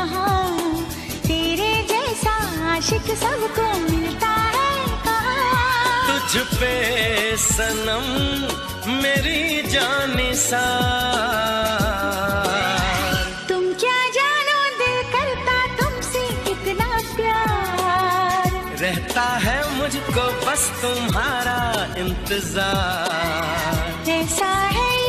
कहाँ, तेरे जैसा आशिक सबको मिलता है कहाँ। तुझ पे सनम मेरी जान निसार, तुम क्या जानो दिल करता तुमसे कितना प्यार, रहता है मुझको बस तुम्हारा इंतजार। ऐसा है